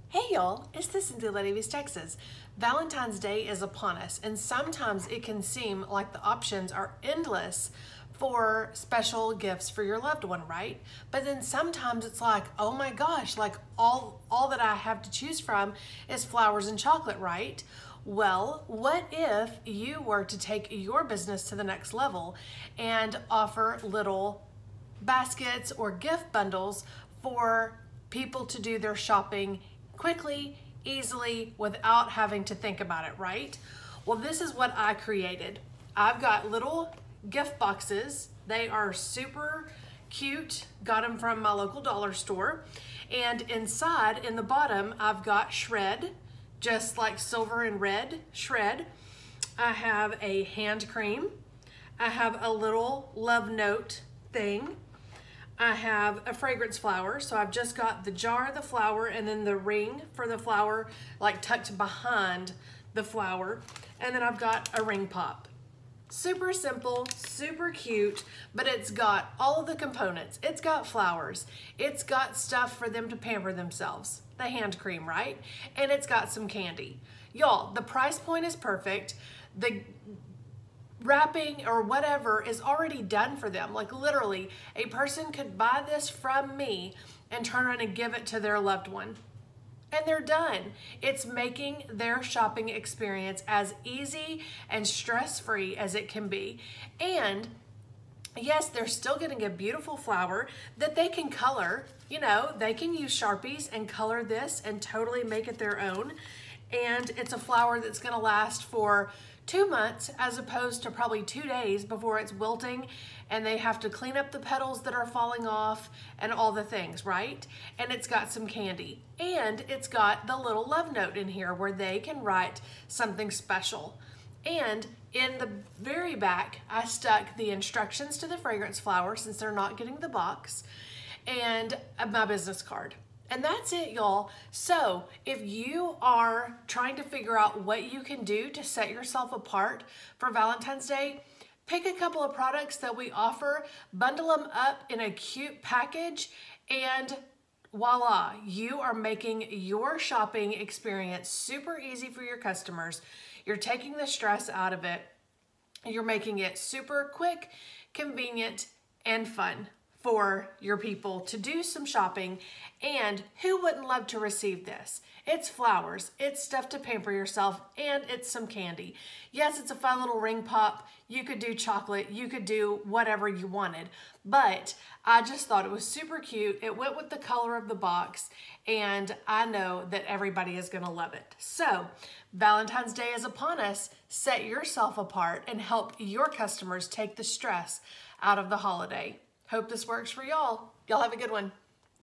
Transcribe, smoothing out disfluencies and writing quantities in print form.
Hey y'all, it's the Scentsy Lady of East Texas. Valentine's Day is upon us, and sometimes it can seem like the options are endless for special gifts for your loved one, right? But then sometimes it's like, oh my gosh, like all that I have to choose from is flowers and chocolate, right? Well, what if you were to take your business to the next level and offer little baskets or gift bundles for people to do their shopping quickly, easily, without having to think about it, right? Well, this is what I created. I've got little gift boxes. They are super cute. Got them from my local dollar store. And inside, in the bottom, I've got shred, just like silver and red shred. I have a hand cream. I have a little love note thing. I have a fragrance flower, so I've just got the jar of the flower and then the ring for the flower like tucked behind the flower, and then I've got a ring pop. Super simple, super cute, but it's got all of the components. It's got flowers, it's got stuff for them to pamper themselves, the hand cream, right? And it's got some candy. Y'all, the price point is perfect. The wrapping or whatever is already done for them. Like literally, a person could buy this from me and turn around and give it to their loved one. And they're done. It's making their shopping experience as easy and stress-free as it can be. And yes, they're still getting a beautiful flower that they can color. You know, they can use Sharpies and color this and totally make it their own. And it's a flower that's gonna last for 2 months as opposed to probably 2 days before it's wilting and they have to clean up the petals that are falling off and all the things, right? And it's got some candy. And it's got the little love note in here where they can write something special. And in the very back, I stuck the instructions to the fragrance flower since they're not getting the box, and my business card. And that's it, y'all. So if you are trying to figure out what you can do to set yourself apart for Valentine's Day, pick a couple of products that we offer, bundle them up in a cute package, and voila, you are making your shopping experience super easy for your customers. You're taking the stress out of it. You're making it super quick, convenient, and fun for your people to do some shopping. And who wouldn't love to receive this? It's flowers, it's stuff to pamper yourself, and it's some candy. Yes, it's a fun little ring pop. You could do chocolate, you could do whatever you wanted, but I just thought it was super cute. It went with the color of the box, and I know that everybody is gonna love it. So Valentine's Day is upon us. Set yourself apart and help your customers take the stress out of the holiday. Hope this works for y'all. Y'all have a good one.